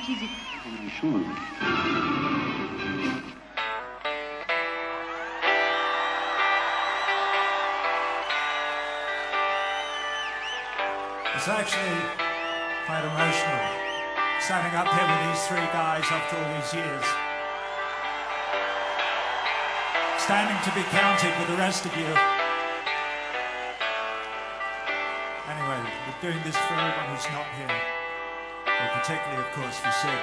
utilisez. It's actually quite emotional, standing up here with these three guys after all these years. Standing to be counted with the rest of you. Anyway, we're doing this for everyone who's not here, but particularly, of course, for Sid.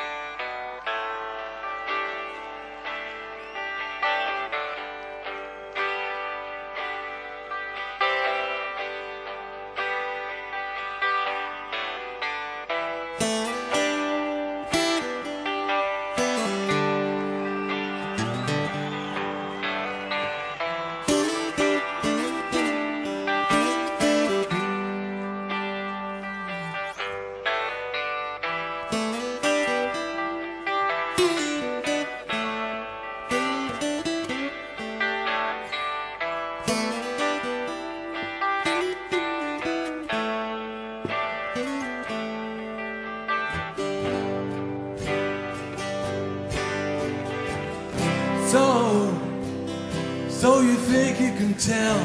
So you think you can tell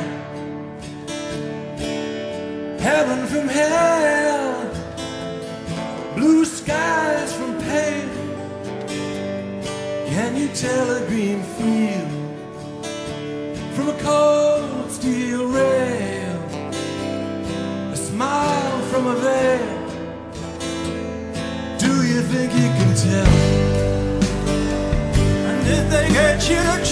heaven from hell, blue skies from pale? Can you tell a green field from a cold steel rail, a smile from a veil? Do you think you can tell? And did they get you to